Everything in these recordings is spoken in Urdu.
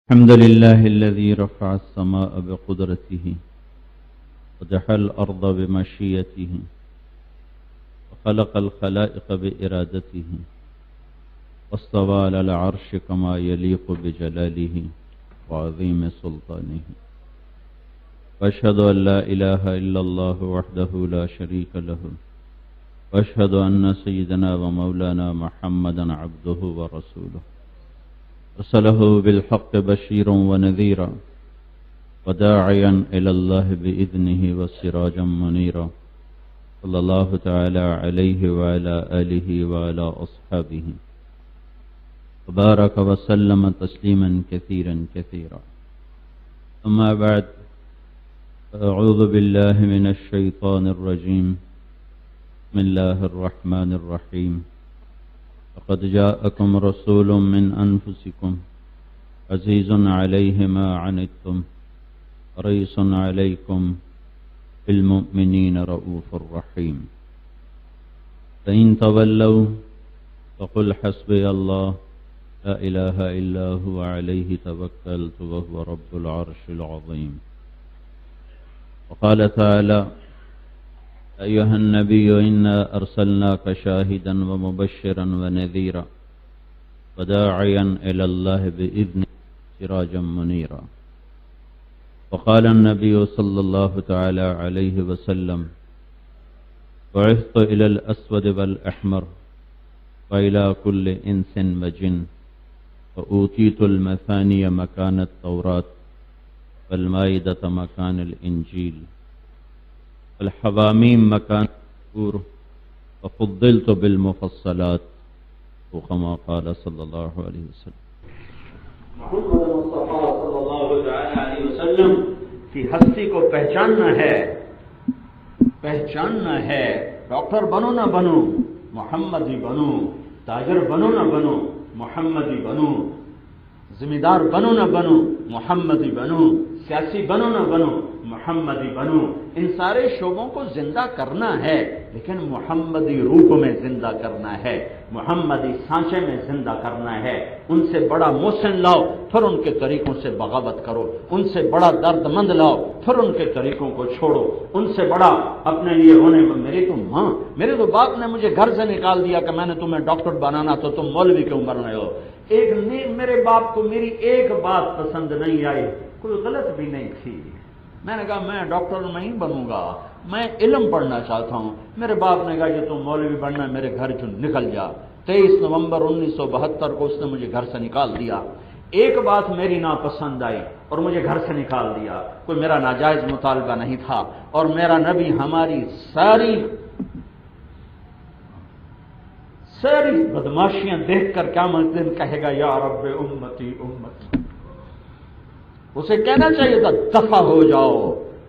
الحمد لله الذي رفع السماء بقدرته ودحى الأرض بمشيته وخلق الخلائق بإرادته واستوى على العرش كما يليق بجلاله وعظيم سلطانه وأشهد أن لا إله إلا الله وحده لا شريك له وأشهد أن سيدنا ومولانا محمدا عبده ورسوله أرسله بالحق بشيرا ونذيرا وداعيا إلى الله بإذنه وسراجا منيرا صلى الله تعالى عليه وعلى آله وعلى أصحابه وبارك وسلم تسليما كثيرا كثيرا. أما بعد، أعوذ بالله من الشيطان الرجيم. بسم الله الرحمن الرحيم. لقد جاءكم رسول من أنفسكم عزيز عليه ما عنتم حريص عليكم بالمؤمنين رؤوف رحيم. فإن تولوا فقل حسبي الله لا إله إلا هو عليه توكلت وهو رب العرش العظيم. وقال تعالى: أيها النبي إنا أرسلناك شاهدا ومبشرا ونذيرا وداعيا إلى الله بإذنه سراجا منيرا. وقال النبي صلى الله تعالى عليه وسلم: بعثت إلى الأسود والأحمر وإلى كل إنس وجن وأوتيت المثاني مكان التوراة والمائدة مكان الإنجيل الحواميم مكان الزبور وفضلت بالمفصلات وكما قال صلی اللہ علیہ وسلم. محمد مصطفیٰ صلی اللہ علیہ وسلم کی ہستی کو پہچاننا ہے. ڈاکٹر بنو نہ بنو محمدی بنو، تاجر بنو نہ بنو محمدی بنو، ذمہ دار بنو نہ بنو محمدی بنو، سیاسی بنو نہ بنو محمدی بنو. ان سارے شعبوں کو زندہ کرنا ہے، لیکن محمدی روپ میں زندہ کرنا ہے، محمدی سانچے میں زندہ کرنا ہے. ان سے بڑا محسن لاؤ، پھر ان کے طریقوں سے بغاوت کرو. ان سے بڑا درد مند لاؤ، پھر ان کے طریقوں کو چھوڑو. ان سے بڑا اپنے لیے ہونے میں میرے تو باپ نے مجھے گھر سے نکال دیا کہ میں نے تمہیں ڈاکٹر بنانا تو تم مولوی کیوں بن رہے ہو. میرے باپ کو میری ایک بات پسند نہیں آئی، کوئی غلط بھی نہیں تھی. میں نے کہا میں ڈاکٹر نہیں بنوں گا، میں علم پڑھنا چاہتا ہوں. میرے باپ نے کہا کہ تم مولوی بننا ہے، میرے گھر سے نکل جا. 23 نومبر 1972 کو اس نے مجھے گھر سے نکال دیا. ایک بات میری ناپسند آئی اور مجھے گھر سے نکال دیا. کوئی میرا ناجائز مطالبہ نہیں تھا، اور میرا نبی ہماری ساری بدماشیاں دیکھ کر قیامت دن کہے گا یا رب امتی امتی. اسے کہنا چاہیے تھا دفع ہو جاؤ.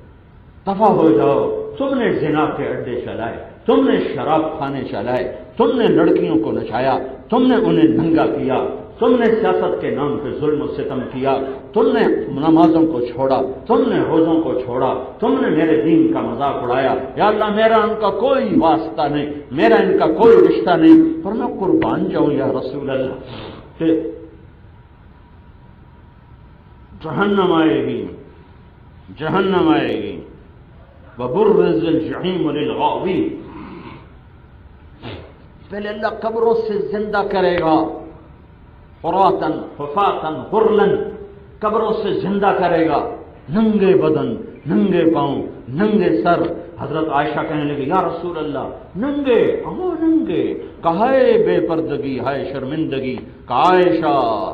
تم نے زنا کے اڈے چلائے، تم نے شراب خانے چلائے، تم نے لڑکیوں کو نچایا، تم نے انہیں ننگا کیا، تم نے سیاست کے نام پہ ظلم و ستم کیا، تم نے نمازوں کو چھوڑا، تم نے روزوں کو چھوڑا، تم نے میرے دین کا مذاق اڑایا. یا اللہ میرا ان کا کوئی واسطہ نہیں، میرا ان کا کوئی رشتہ نہیں، پر میں قربان جاؤں یا رسول اللہ. کہ جہنم آئے گی وبرز الجحیم للغاوین. پہلے اللہ قبروں سے زندہ کرے گا، فراتن حفاتن غرلن، قبروں سے زندہ کرے گا، ننگے بدن، ننگے پاؤں، ننگے سر. حضرت عائشہ کہنے لگی یا رسول اللہ ننگے ننگے، کہائے بے پردگی ہائے شرمندگی. عائشہ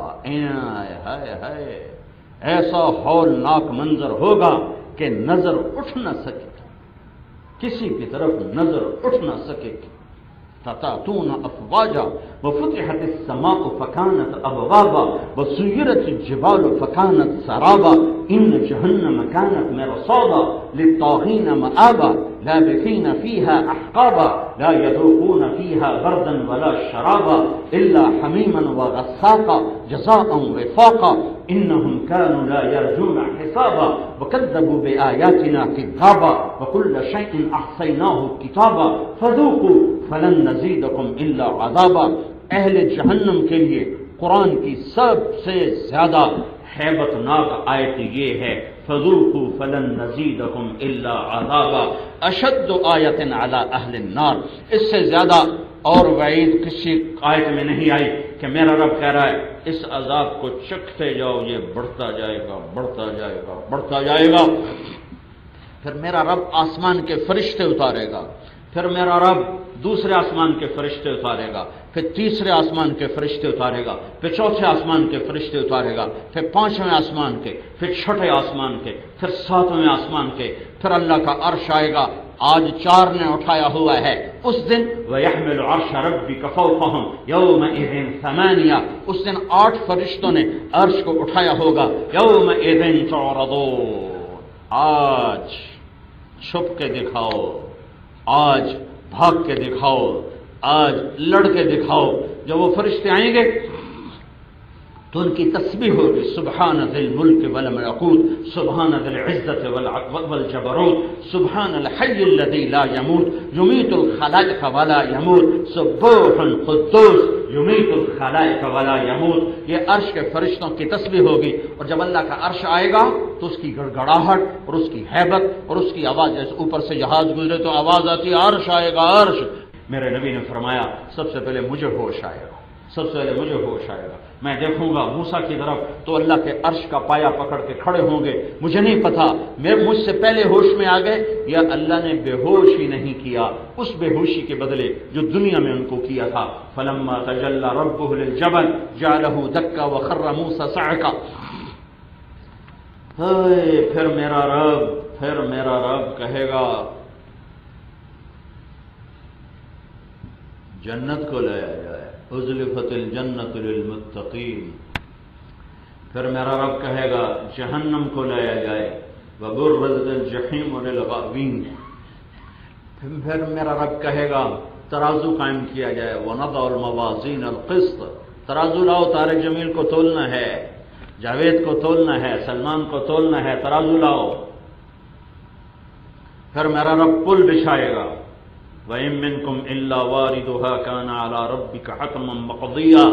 ہائے ایسا ہولناک منظر ہوگا کہ نظر اٹھ نہ سکے، کسی کی طرف نظر اٹھ نہ سکے. تَتَأْتُونَ أَفْوَاجًا وَفُتِحَتِ السَّمَاءُ فَكَانَتْ أَبْوَابًا وَسُيِّرَتِ الجِّبَالُ فَكَانَتْ سَرَابًا إِنَّ جَهَنَّمَ كَانَتْ مِرْصَادًا لِلطَّاغِينَ مَآبًا لَابِثِينَ فِيهَا أَحْقَابًا لَا يَذُوقُونَ فِيهَا بَرْدًا وَلَا شَرَابًا إِلَّا حَمِيمًا وَغَسَّاقًا جَزَاءً وِفَاقًا إِنَّهُمْ كَانُوا لَا يَرْجُونَ حِسَابًا وَكَذَّبُوا بِآيَاتِنَا كِذَّابًا وَكُلَّ شَيْءٍ أَحْصَيْنَاهُ كِتَابًا فَذُوقُوا فَلَن نَّزِيدَكُمْ إِلَّا عَذَابًا. اہل جہنم کے لیے قرآن کی سب سے زیادہ حیبت ناک آیت یہ ہے فذوقوا فلن نزیدکم الا عذابا اشد آیت علی اہل النار. اس سے زیادہ اور وعید کسی آیت میں نہیں آئی کہ میرا رب کہہ رہا ہے اس عذاب کو چکھتے جاؤ، یہ بڑھتا جائے گا بڑھتا جائے گا بڑھتا جائے گا. پھر میرا رب آسمان کے فرشتے اتارے گا، پھر میرا رب دوسرے آسمان کے فرشتے اتارے گا، پھر تیسرے آسمان کے فرشتے اتارے گا، پھر چوتھے آسمان کے فرشتے اتارے گا، پھر پانچویں آسمان کے، پھر چھٹے آسمان کے، پھر ساتویں آسمان کے، پھر اللہ کا عرش آئے گا. آج 4 نے اٹھایا ہوا ہے. اس دن وَيَحْمِلُ عَرْشَ رَبِّكَ فَوْقَهُمْ يَوْمَئِذٍ 8 اس دن 8 فرشتوں نے عرش کو اٹھایا ہوگا. يَوْمَئِذٍ تُعْرَضُونَ آج چھپ کے دکھاؤ، آج بھاگ کے دکھاؤ، آج لڑ کے دکھاؤ. جب وہ فرشتے آئیں گے تو ان کی تسبیح ہوگی سبحان ذی الملک والملکوت، سبحان ذی العزت والجبروت، سبحان الحی الذی لا یموت یمیت الخلائق ولا یموت، سبوح قدوس یمیت الخلائق ولا یموت. یہ عرش کے فرشتوں کی تسبیح ہوگی. اور جب اللہ کا عرش آئے گا تو اس کی گڑگڑاہٹ اور اس کی ہیبت اور اس کی آواز، جیسے اوپر سے جہاز گزرے تو آواز آتی ہے عرش آئے گا عرش. میرے نبی نے فرمایا سب سے پہلے مجھے ہوش آئے گا، سب سے پہلے مجھے ہوش آئے گا. میں دیکھوں گا موسیٰ کی طرف تو اللہ کے عرش کا پایا پکڑ کے کھڑے ہوں گے. مجھے نہیں پتا مجھ سے پہلے ہوش میں آ گئے یا اللہ نے بے ہوش ہی نہیں کیا اس بے ہوشی کے بدلے جو دنیا میں ان کو کیا تھا. فلما تجلی ربہ للجبل جعلہ دکا وخر موسیٰ صعقا. پھر میرا رب کہے گا جنت کو لایا جائے، ازلفت الجنت للمتقین. پھر میرا رب کہے گا جہنم کو لایا جائے، وبرزت الجحیم للغاوین. پھر میرا رب کہے گا ترازو قائم کیا جائے، ونضع الموازین القسط. ترازو لاؤ، طارق جمیل کو تولنا ہے، جاوید کو تولنا ہے، سلمان کو تولنا ہے، ترازو لاؤ. پھر میرا رب پل بچھائے گا وَإِن مِّنكُمْ إِلَّا وَارِدُهَا كَانَ عَلَى رَبِّكَ حَتْمًا مَّقْضِيًّا.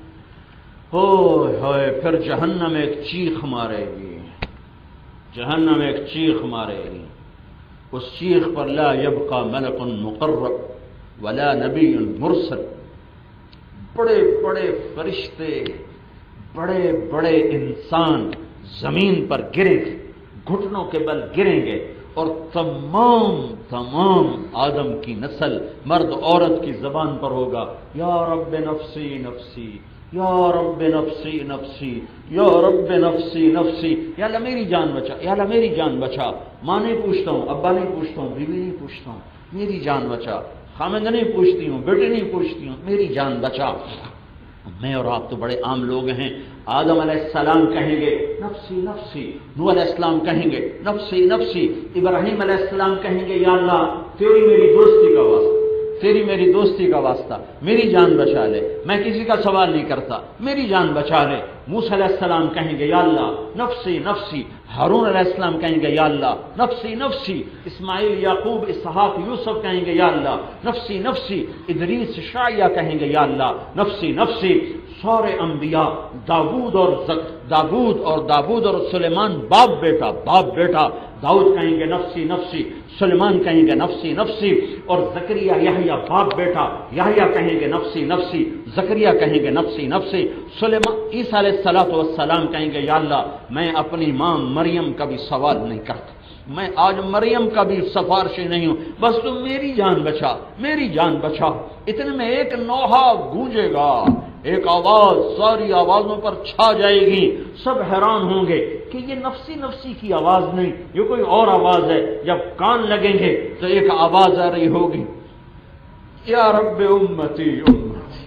پھر جہنم ایک چیخ مارے گی، جہنم ایک چیخ مارے گی. اس چیخ پر لا يبقى ملک مقرب ولا نبی مرسل. بڑے بڑے فرشتے، بڑے بڑے انسان زمین پر گریں گے، گھٹنوں کے بل گریں گے، اور تمام آدم کی نسل مرد عورت کی زبان پر ہوگا یا رب نفسی نفسی، یا رب نفسی نفسی، یا رب نفسی نفسی. یا اللہ میری جان بچا، یا اللہ میری جان بچا. ماں نہیں پوچھتا ہوں، ابا نہیں پوچھتا ہوں، بیوی نہیں پوچھتا ہوں، میری جان بچا. خامندہ نہیں پوچھتی ہوں، بیٹی نہیں پوچھتی ہوں، میری جان بچا. میں اور آپ تو بڑے عام لوگ ہیں. آدم علیہ السلام کہیں گے نفسی نفسی، نوح علیہ السلام کہیں گے نفسی نفسی، ابراہیم علیہ السلام کہیں گے یا اللہ تیری میری دوستی کا واسطہ، تیری میری دوستی کا واسطہ میری جان بچا لے، میں کسی کا سوال نہیں کرتا، میری جان بچا لے. موسیٰ علیہ السلام کہیں گے یا اللہ نفسی نفسی. ہارون علیہ السلام کہیں گے یا اللہ نفسی نفسی. اسماعیل، یعقوب، اسحاق، یوسف کہیں گے یا اللہ نفسی نفسی. ادریس، شعیہ کہیں گے یا اللہ نفسی نفسی. سارے انبیاء داود اور سلیمان باپ بیٹا داؤد کہیں گے نفسی نفسی، سلیمان کہیں گے نفسی نفسی. اور زکریا یحییٰ باپ بیٹا یحییٰ کہیں گے نفسی نفسی، زکریا کہیں گے نفسی نفسی. سلیمان عیسیٰ علیہ السلام کہیں گے یا اللہ میں اپنی ماں مریم کا بھی سوال نہیں کرتا، میں آج مریم کا بھی سفارشی نہیں ہوں، بس تم میری جان بچا، میری جان بچا. اتنے میں ایک نوحہ گونجے گا، ایک آواز ساری آوازوں پر چھا جائے گی. سب حیران ہوں گے کہ یہ نفسی نفسی کی آواز نہیں، یہ کوئی اور آواز ہے. جب کان لگیں گے تو ایک آواز آ رہی ہوگی یا رب امتی امتی،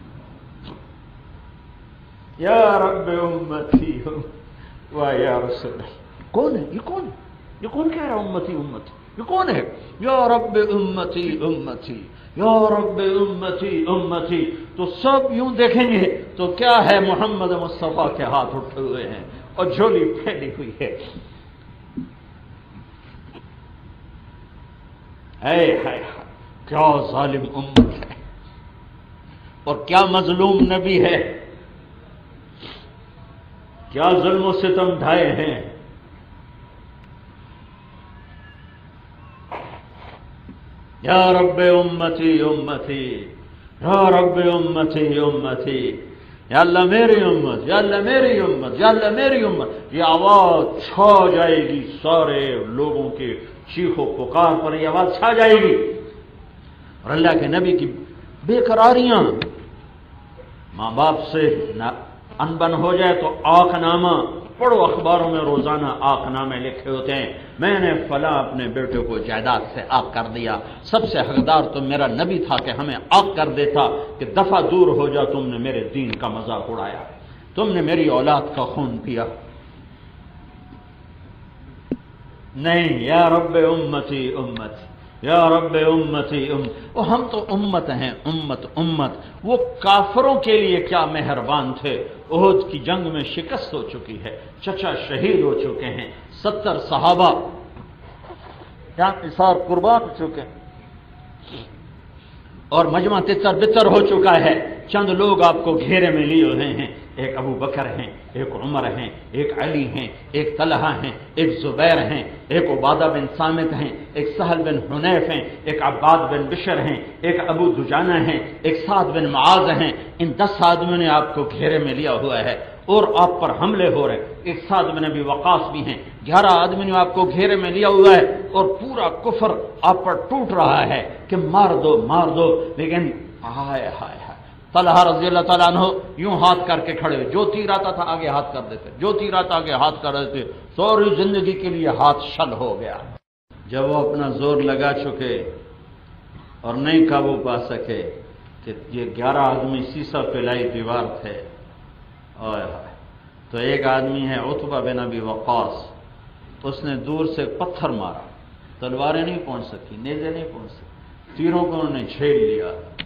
یا رب امتی و یا رسول. کون ہے یہ؟ کون ہے یہ؟ کون کہہ رہا امتی امتی؟ یہ کون ہے؟ یا رب امتی امتی، یا رب امتی امتی. تو سب یوں دیکھیں گے تو کیا ہے، محمد مصطفیٰ کے ہاتھ اٹھے ہوئے ہیں اور جھولی پھیلی ہوئی ہے. کیا ظالم امت ہے اور کیا مظلوم نبی ہے. کیا ظلم و ستم ڈھائے ہیں. یا رب امتی امتی، یا رب امتی امتی، یا اللہ میری امت، یا اللہ میری امت، یا اللہ میری امت. یہ آواز چھا جائے گی سارے لوگوں کے چیخ و پکار پر، یہ آواز چھا جائے گی. اور اللہ کے نبی کی بے قراریاں، ماں باپ سے انبن ہو جائے تو آنکھ نامہ پڑھو، اخباروں میں روزانہ آنکھ نامے لکھے ہوتے ہیں، میں نے فلاں اپنے بیٹے کو جائیداد سے آگ کر دیا، سب سے حقدار تو میرا نبی تھا کہ ہمیں آگ کر دیتا کہ دفعہ دور ہو جا، تم نے میرے دین کا مذاق اڑایا، تم نے میری اولاد کا خون پیا. نہیں، یا رب امتی امتی، یا رب امتی وہ ہم تو امت ہیں، امت امت. وہ کافروں کے لیے کیا مہربان تھے. احد کی جنگ میں شکست ہو چکی ہے، چچا شہید ہو چکے ہیں، 70 صحابہ جان نثار قربان ہو چکے ہیں، اور مجمع تتر بتر ہو چکا ہے. چند لوگ آپ کو گھیرے میں لیے ہوئے ہیں، ایک ابو بکر ہیں، ایک عمر ہیں، ایک علی ہیں، ایک طلحہ ہیں، ایک زبیر ہیں، ایک عبادہ بن صامت ہیں، ایک سہل بن حنیف ہیں، ایک عباد بن بشر ہیں، ایک ابو دجانہ ہیں، ایک سعد بن معاذ ہیں. ان 10 آدمیوں نے آپ کو گھیرے میں لیا ہوا ہے اور آپ پر حملے ہو رہے ہیں. ایک سعد بن ابی وقاص بھی ہیں. 11 آدمی نے آپ کو گھیرے میں لیا ہوا ہے اور پورا کفر آپ پر ٹوٹ رہا ہے کہ مار دو مار دو. لیکن ہائے ہائے ہائے، طلحہ رضی اللہ تعالیٰ عنہ یوں ہاتھ کر کے کھڑے ہوئے، جو تیر آتا تھا آگے ہاتھ کر دیتے، جو تیر آتا آگے ہاتھ کر دیتے. سوری زندگی کے لیے ہاتھ شل ہو گیا. جب وہ اپنا زور لگا چکے اور نہیں قابو پا سکے کہ یہ 11 آدمی سیسا پلائی دیوار تھے، تو ایک آدمی ہے عتبہ بن ابی وقاص، اس نے دور سے پتھر مارا، تلواریں نہیں پہنچ سکی، نیزے نہیں پہنچ سکی، تیروں کو انہوں نے جھیل لیا.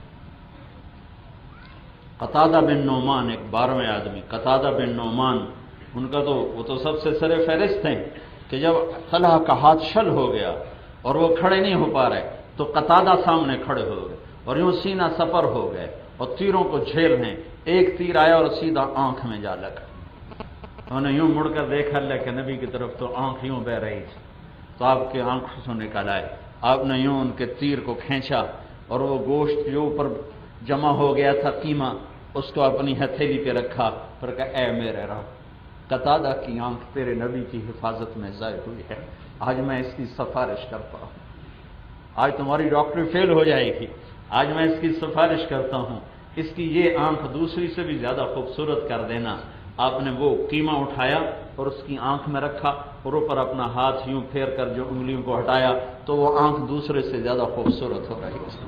قتادہ بن نعمان ایک 12ویں آدمی، قتادہ بن نعمان، ان کا تو وہ تو سب سے سر فہرست ہیں کہ جب طلحہ کا ہاتھ شل ہو گیا اور وہ کھڑے نہیں ہو پا رہے تو قتادہ سامنے کھڑے ہو گئے اور یوں سینہ سفر ہو گئے اور تیروں کو جھیل ہیں. ایک تیر آیا اور سیدھا آنکھ میں جا لگا. انہوں نے یوں مڑ کر دیکھا اللہ کے نبی کی طرف تو آنکھ یوں بہ رہی تھی، تو آپ کے آنکھوں سے نکل آئے. آپ نے یوں ان کے تیر کو کھینچا اور وہ گوشت جو اوپر جمع ہو گیا تھا قیمہ، اس کو اپنی ہتھیلی پہ رکھا، پھر کہا اے میرے رب، قتادہ کی آنکھ تیرے نبی کی حفاظت میں ضائع ہوئی ہے، آج میں اس کی سفارش کرتا ہوں. آج تمہاری ڈاکٹری فیل ہو جائے گی، آج میں اس کی سفارش کرتا ہوں، اس کی یہ آنکھ دوسری سے بھی زیادہ خوبصورت کر دینا. آپ نے وہ قیمہ اٹھایا اور اس کی آنکھ میں رکھا اور اوپر اپنا ہاتھ یوں پھیر کر جو انگلیوں کو ہٹایا تو وہ آنکھ دوسرے سے زیادہ خوبصورت ہو رہی تھی.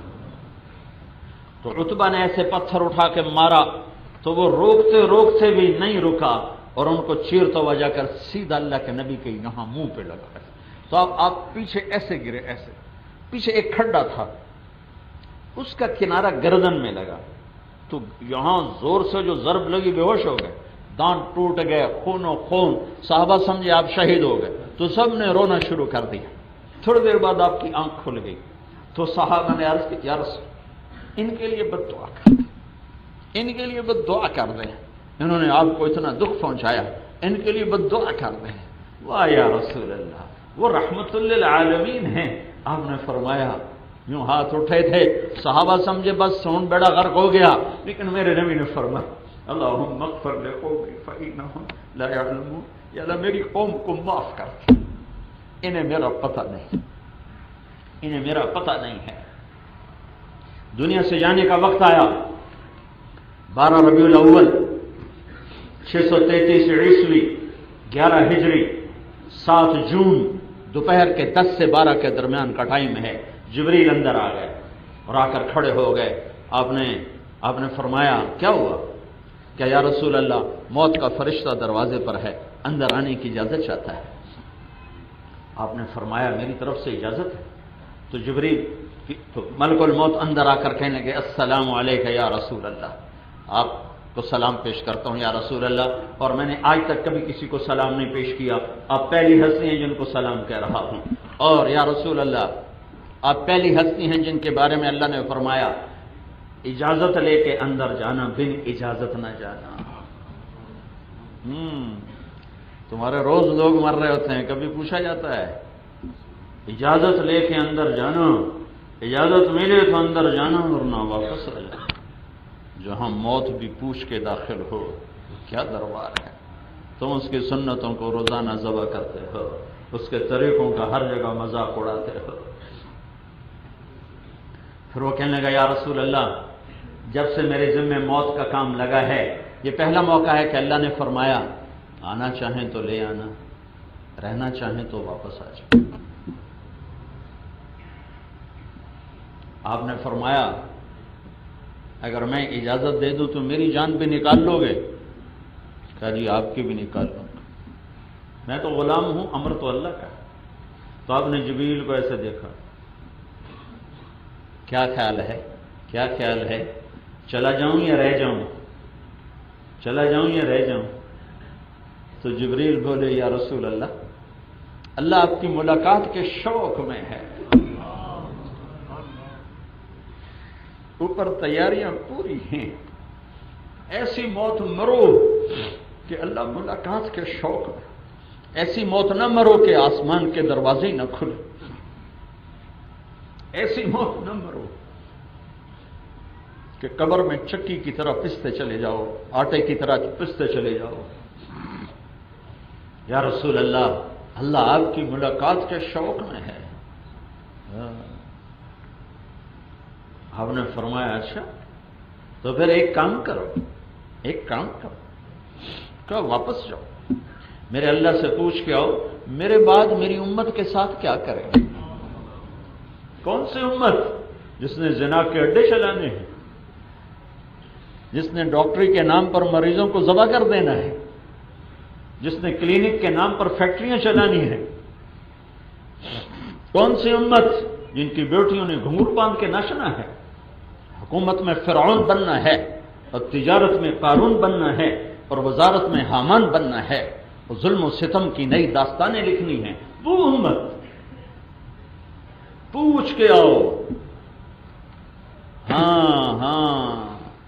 تو عتبہ نے ایسے پتھر اٹھا کے مارا تو وہ روکتے روکتے بھی نہیں رکا اور ان کو چیرتا ہوا جا کر سیدھا اللہ کے نبی کے یہاں منہ پہ لگا. تو آپ پیچھے ایسے گرے، ایسے پیچھے ایک کھڈا تھا، اس کا کنارہ گردن میں لگا تو یہاں زور سے جو ضرب لگی بے ہوش ہو گئے، دانت ٹوٹ گئے، خون و خون. صحابہ سمجھے آپ شہید ہو گئے تو سب نے رونا شروع کر دیا. تھوڑی دیر بعد آپ کی آنکھ کھل گئی تو صحابہ نے عرض کی یا رسول ان کے لیے بد دعا کر دیں، ان کے لیے بد دعا کر دیں، انہوں نے آپ کو اتنا دکھ پہنچایا، ان کے لیے بد دعا کر دیں. واہ یا رسول اللہ، وہ رحمت للعالمین ہیں. آپ نے فرمایا، یوں ہاتھ اٹھے تھے، صحابہ سمجھے بس سون بیڑا غرق ہو گیا، لیکن میرے نبی نے فرمایا اللہم اغفر لقومی فإنہم لا یعلمون، یا اللہ میری قوم کو معاف کر، انہیں میرا پتہ نہیں، انہیں میرا پتہ نہیں ہے. دنیا سے جانے کا وقت آیا، 12 ربیع الاول 633 عیسوی 11 ہجری 7 جون دوپہر کے 10 سے 12 کے درمیان کا ٹائم ہے. جبریل اندر آ گئے اور آ کر کھڑے ہو گئے. آپ نے فرمایا کیا ہوا؟ کہ یا رسول اللہ موت کا فرشتہ دروازے پر ہے، اندر آنے کی اجازت چاہتا ہے. آپ نے فرمایا میری طرف سے اجازت ہے. تو جبریل تو ملک الموت اندر آ کر کہنے لگے السلام علیک یا رسول اللہ، آپ کو سلام پیش کرتا ہوں یا رسول اللہ، اور میں نے آج تک کبھی کسی کو سلام نہیں پیش کیا، آپ پہلی ہستی ہیں جن کو سلام کہہ رہا ہوں. اور یا رسول اللہ آپ پہلی ہستی ہیں جن کے بارے میں اللہ نے فرمایا اجازت لے کے اندر جانا، بن اجازت نہ جانا. تمہارے روز لوگ مر رہے ہوتے ہیں، کبھی پوچھا جاتا ہے اجازت لے کے اندر جانا، اجازت ملے تو اندر جانا ورنہ واپس آ جانا۔ جہاں موت بھی پوچھ کے داخل ہو، کیا دربار ہے۔ تم اس کی سنتوں کو روزانہ ذبح کرتے ہو، اس کے طریقوں کا ہر جگہ مذاق اڑاتے ہو۔ پھر وہ کہنے لگا یا رسول اللہ، جب سے میرے ذمہ موت کا کام لگا ہے، یہ پہلا موقع ہے کہ اللہ نے فرمایا آنا چاہیں تو لے آنا، رہنا چاہیں تو واپس آ جاؤ۔ آپ نے فرمایا اگر میں اجازت دے دوں تو میری جان بھی نکال لو گے؟ کہا جی آپ کی بھی نکال لوں گا، میں تو غلام ہوں، امر تو اللہ کا۔ تو آپ نے جبریل کو ایسے دیکھا، کیا خیال ہے، کیا خیال ہے، چلا جاؤں یا رہ جاؤں، چلا جاؤں یا رہ جاؤں؟ تو جبریل بولے یا رسول اللہ، اللہ آپ کی ملاقات کے شوق میں ہے، اوپر تیاریاں پوری ہیں، ایسی موت مرو کہ اللہ ملاقات کے شوق میں، ایسی موت نہ مرو کہ آسمان کے دروازے نہ کھلے، ایسی موت نہ مرو کہ قبر میں چکی کی طرح پستے چلے جاؤ، آٹے کی طرح پستے چلے جاؤ۔ یا رسول اللہ، اللہ آپ کی ملاقات کے شوق میں ہے۔ آپ نے فرمایا اچھا تو پھر ایک کام کرو، ایک کام کرو، کہ واپس جاؤ، میرے اللہ سے پوچھ کے آؤ میرے بعد میری امت کے ساتھ کیا کرے گا۔ کون سی امت؟ جس نے زنا کے اڈے چلانے ہیں، جس نے ڈاکٹری کے نام پر مریضوں کو ذبح کر دینا ہے، جس نے کلینک کے نام پر فیکٹریاں چلانی ہیں۔ کون سی امت؟ جن کی بیٹیوں نے گھنگھرو باندھ کے ناچنا ہے، حکومت میں فرعون بننا ہے، اور تجارت میں قارون بننا ہے، اور وزارت میں حامان بننا ہے، اور ظلم و ستم کی نئی داستانیں لکھنی ہیں۔ وہ امت، پوچھ کے آؤ۔ ہاں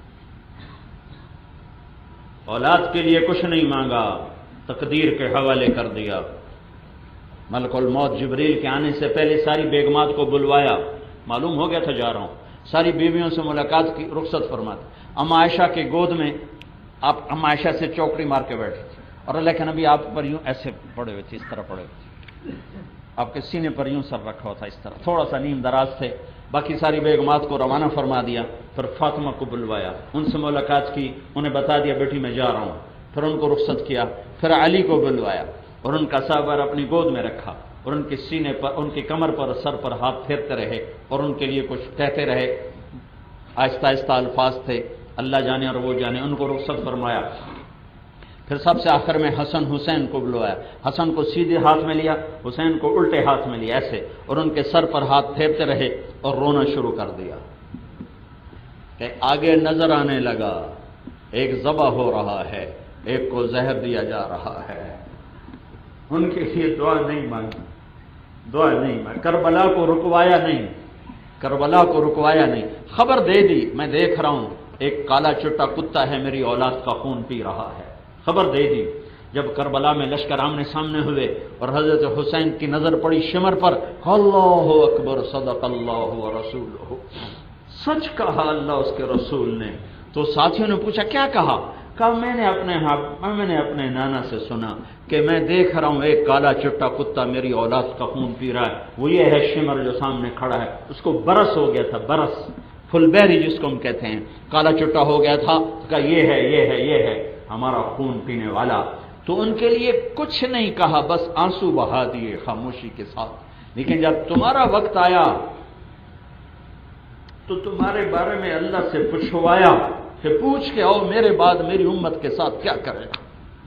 اولاد کے لیے کچھ نہیں مانگا، تقدیر کے حوالے کر دیا۔ ملک الموت جبریل کے آنے سے پہلے ساری بیگمات کو بلوایا، معلوم ہو گیا تھا جا رہا ہوں، ساری بیویوں سے ملاقات کی، رخصت فرماتے۔ اما عائشہ کے گود میں آپ اما عائشہ سے چوکڑی مار کے بیٹھے تھے، اور اللہ کے نبی آپ پر یوں ایسے پڑے ہوئے تھے، اس طرح پڑے ہوئے تھے، آپ کے سینے پر یوں سر رکھا ہوا تھا، اس طرح تھوڑا سا نیم دراز تھے۔ باقی ساری بیگمات کو روانہ فرما دیا، پھر فاطمہ کو بلوایا، ان سے ملاقات کی، انہیں بتا دیا بیٹی میں جا رہا ہوں، پھر ان کو رخصت کیا، پھر علی کو بلوایا اور ان کا سابر اپنی گود میں رکھا، اور ان کے سینے پر، ان کی کمر پر، سر پر ہاتھ پھیرتے رہے، اور ان کے لیے کچھ کہتے رہے، آہستہ آہستہ الفاظ تھے، اللہ جانے اور وہ جانے، ان کو رخصت فرمایا۔ پھر سب سے آخر میں حسن حسین کو بلوایا، حسن کو سیدھے ہاتھ میں لیا، حسین کو الٹے ہاتھ میں لیا ایسے، اور ان کے سر پر ہاتھ پھیرتے رہے اور رونا شروع کر دیا کہ آگے نظر آنے لگا ایک ذبح ہو رہا ہے، ایک کو زہر دیا جا رہا ہے۔ ان کے لیے دعا نہیں مانگی، دعا نہیں مانگی، کربلا کو رکوایا نہیں، کربلا کو رکوایا نہیں، خبر دے دی میں دیکھ رہا ہوں ایک کالا چٹا کتا ہے میری اولاد کا خون پی رہا ہے، خبر دے دی۔ جب کربلا میں لشکر آمنے سامنے ہوئے اور حضرت حسین کی نظر پڑی شمر پر، اللہ اکبر، صدق اللہ ورسولہ، سچ کہا اللہ اس کے رسول نے۔ تو ساتھیوں نے پوچھا کیا کہا؟ کہا میں نے اپنے نانا سے سنا کہ میں دیکھ رہا ہوں ایک کالا چٹا کتا میری اولاد کا خون پی رہا ہے، وہ یہ ہے شمر جو سامنے کھڑا ہے، اس کو برس ہو گیا تھا، برس، فل بیری جس کو ہم کہتے ہیں، کالا چٹا ہو گیا تھا، کہا یہ ہے ہمارا خون پینے والا۔ تو ان کے لیے کچھ نہیں کہا، بس آنسو بہا دیے خاموشی کے ساتھ۔ لیکن جب تمہارا وقت آیا تو تمہارے بارے میں اللہ سے پوچھوایا کہ پوچھ کے آؤ میرے بعد میری امت کے ساتھ کیا کرے گا۔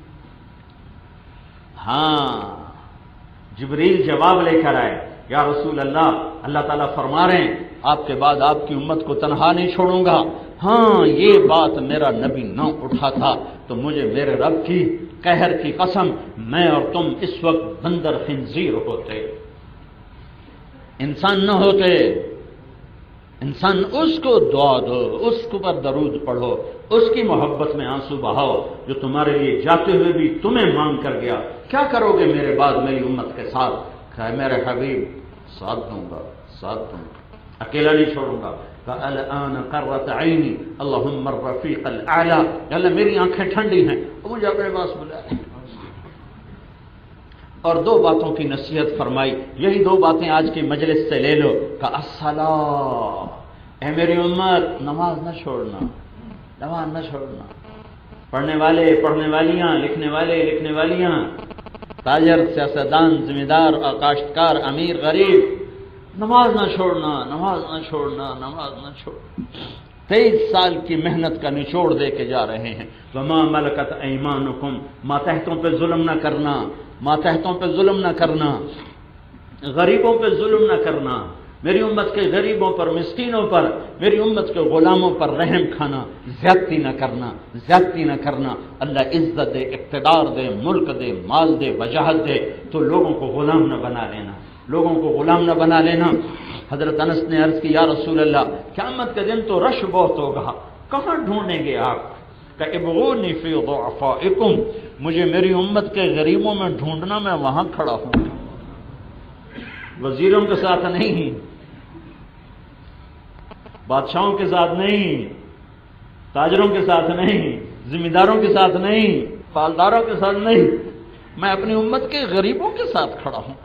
ہاں جبریل جواب لے کر آئے، یا رسول اللہ، اللہ تعالیٰ فرما رہے ہیں آپ کے بعد آپ کی امت کو تنہا نہیں چھوڑوں گا۔ ہاں یہ بات میرا نبی نہ اٹھا تھا تو مجھے میرے رب کی قہر کی قسم میں اور تم اس وقت بندر خنزیر ہوتے، انسان نہ ہوتے۔ انسان اس کو دعا دو، اس کو پر درود پڑھو، اس کی محبت میں آنسو بہاؤ جو تمہارے لیے جاتے ہوئے بھی تمہیں مانگ کر گیا، کیا کرو گے میرے بعد میری امت کے ساتھ؟ کہ میرے حبیب ساتھ دوں گا، ساتھ دوں گا، اکیلا نہیں چھوڑوں گا۔ الآن قرۃ عینی اللہم الرفیق الاعلی، اللہ میری آنکھیں ٹھنڈی ہیں، مجھے اپنے پاس بلا۔ اور دو باتوں کی نصیحت فرمائی، یہی دو باتیں آج کی مجلس سے لے لو کہ الصلاۃ، اے میری امت نماز نہ چھوڑنا، نماز نہ چھوڑنا۔ پڑھنے والے، پڑھنے والیاں، لکھنے والے، لکھنے والیاں، تاجر، سیاستدان، ذمہ دار، کاشتکار، امیر، غریب، نماز نہ چھوڑنا، نماز نہ چھوڑنا، نماز نہ چھوڑنا۔ 23 سال کی محنت کا نچوڑ دے کے جا رہے ہیں۔ وما ملکت ایمانکم، ماتحتوں پہ ظلم نہ کرنا، ماتحتوں پہ ظلم نہ کرنا، غریبوں پہ ظلم نہ کرنا، میری امت کے غریبوں پر، مسکینوں پر، میری امت کے غلاموں پر رحم کھانا، زیادتی نہ کرنا، زیادتی نہ کرنا۔ اللہ عزت دے، اقتدار دے، ملک دے، مال دے، وجاہت دے، تو لوگوں کو غلام نہ بنا لینا، لوگوں کو غلام نہ بنا لینا۔ حضرت انس نے عرض کی یا رسول اللہ قیامت کے دن تو رش بہت ہوگا، کہاں ڈھونڈیں گے آپ؟ کہ ابغونی فی ضعفائکم، مجھے میری امت کے غریبوں میں ڈھونڈنا، میں وہاں کھڑا ہوں، وزیروں کے ساتھ نہیں، بادشاہوں کے ساتھ نہیں، تاجروں کے ساتھ نہیں، ذمہ داروں کے ساتھ نہیں، فالداروں کے ساتھ نہیں، میں اپنی امت کے غریبوں کے ساتھ کھڑا ہوں۔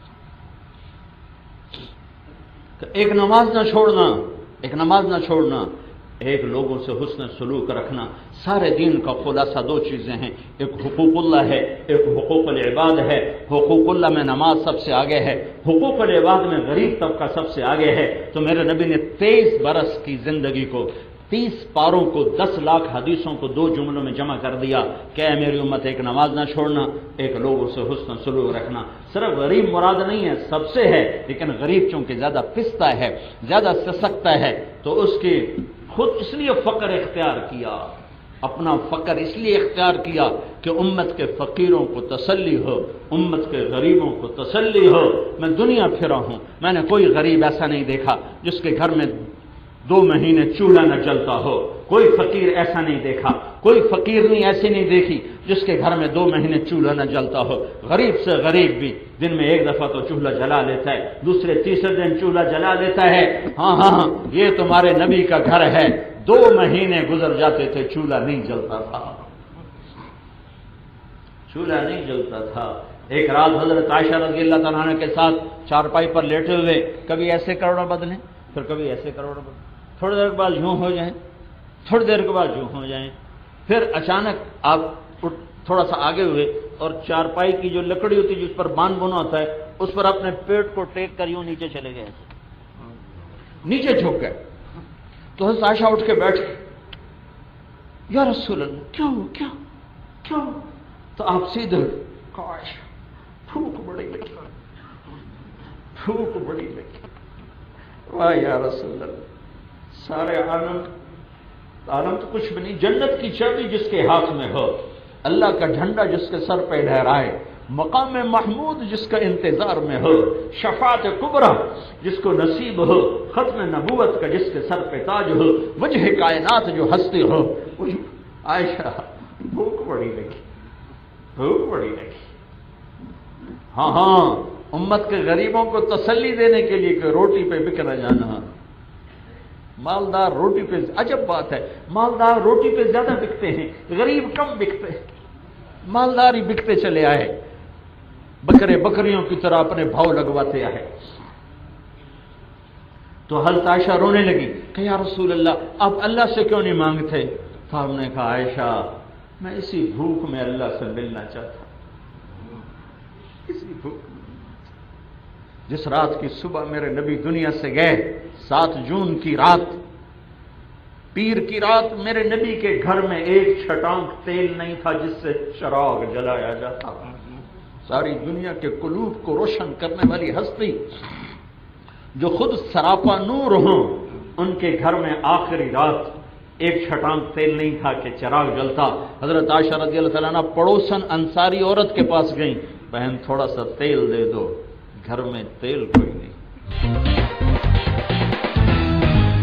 ایک نماز نہ چھوڑنا، ایک نماز نہ چھوڑنا، ایک لوگوں سے حسن سلوک رکھنا۔ سارے دین کا خلاصہ دو چیزیں ہیں، ایک حقوق اللہ ہے، ایک حقوق العباد ہے۔ حقوق اللہ میں نماز سب سے آگے ہے، حقوق العباد میں غریب طبقہ سب سے آگے ہے۔ تو میرے نبی نے 23 برس کی زندگی کو، 30 پاروں کو، 10 لاکھ حدیثوں کو 2 جملوں میں جمع کر دیا کہ اے میری امت ایک نماز نہ چھوڑنا، ایک لوگوں سے حسن سلوک رکھنا۔ صرف غریب مراد نہیں ہے، سب سے ہے، لیکن غریب چونکہ زیادہ پستا ہے، زیادہ سسکتا ہے، تو اس کی خود اس لیے فقر اختیار کیا، اپنا فقر اس لیے اختیار کیا کہ امت کے فقیروں کو تسلی ہو، امت کے غریبوں کو تسلی ہو۔ میں دنیا پھرا ہوں، میں نے کوئی غریب ایسا نہیں دیکھا جس کے گھر میں 2 مہینے چولہا نہ جلتا ہو، کوئی فقیر ایسا نہیں دیکھا، کوئی فقیرنی ایسی نہیں دیکھی جس کے گھر میں 2 مہینے چولہا نہ جلتا ہو۔ غریب سے غریب بھی دن میں 1 دفعہ تو چولہا جلا لیتا ہے، دوسرے تیسرے دن چولہا جلا لیتا ہے۔ ہاں ہاں، یہ تمہارے نبی کا گھر ہے، 2 مہینے گزر جاتے تھے چولہا نہیں جلتا تھا، چولہا نہیں جلتا تھا۔ ایک رات حضرت عائشہ رضی اللہ تعالیٰ عنہ کے ساتھ چارپائی پر لیٹے ہوئے، کبھی ایسے کروڑا بدلیں، پھر کبھی ایسے کروڑا بدلیں، تھوڑی دیر کے بعد یوں ہو جائیں، تھوڑی دیر کے بعد یوں ہو جائیں، پھر اچانک آپ تھوڑا سا آگے ہوئے اور چارپائی کی جو لکڑی ہوتی ہے جس پر باندھ بنا ہوتا ہے، اس پر اپنے پیٹ کو ٹیک کر یوں نیچے چلے گئے، نیچے جھک گئے۔ تو حضرت عائشہ اٹھ کے بیٹھ گئے، یا رسول اللہ کیا ہو، کیا کیا؟ تو آپ سیدھے کاش بھوک بڑی لگی، بھوک بڑی لگی، واہ یا رسول اللہ، سارے عالم تو کچھ بھی نہیں، جنت کی چابی جس کے ہاتھ میں ہو، اللہ کا جھنڈا جس کے سر پہ لہرائے، مقام محمود جس کا انتظار میں ہو، شفاعت کبریٰ جس کو نصیب ہو، ختم نبوت کا جس کے سر پہ تاج ہو، وجہ کائنات جو ہستی ہو۔ عائشہ بھوک بڑی لگی، بھوک بڑی لگی۔ ہاں ہاں، امت کے غریبوں کو تسلی دینے کے لیے کہ روٹی پہ بک نہ جانا، مالدار روٹی پہ، عجب بات ہے، مالدار روٹی پہ زیادہ بکتے ہیں، غریب کم بکتے ہیں، مالدار ہی بکتے چلے آئے، بکرے بکریوں کی طرح اپنے بھاؤ لگواتے آئے۔ تو حضرت عائشہ رونے لگی کہ یا رسول اللہ آپ اللہ سے کیوں نہیں مانگتے؟ تو ہم نے کہا عائشہ میں اسی بھوک میں اللہ سے ملنا چاہتا ہوں، اسی بھوک میں۔ جس رات کی صبح میرے نبی دنیا سے گئے، 7 جون کی رات، پیر کی رات، میرے نبی کے گھر میں 1 چھٹانک تیل نہیں تھا جس سے چراغ جلایا جاتا۔ ساری دنیا کے قلوب کو روشن کرنے والی ہستی جو خود سراپا نور ہوں، ان کے گھر میں آخری رات 1 چھٹانک تیل نہیں تھا کہ چراغ جلتا۔ حضرت عائشہ رضی اللہ تعالیٰ عنہ پڑوسن انصاری عورت کے پاس گئیں، بہن تھوڑا سا تیل دے دو، گھر میں تیل کوئی نہیں۔